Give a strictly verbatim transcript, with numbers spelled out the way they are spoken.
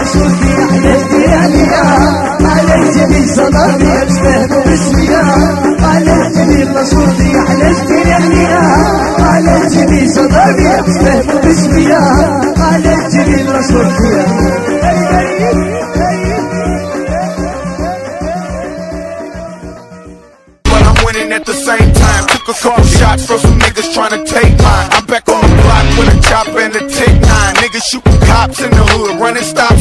صورتي أحلى الديانية على الجميل صدامي أجفهموا باسمية على الجميل صورتي أحلى الديانية على الجميل صدامي أجفهموا باسمية على الجميل صورتي. At the same time, took a couple shots from some niggas trying to take mine. I'm back on the block with a chopper and a take nine. Niggas shooting cops in the hood, running stop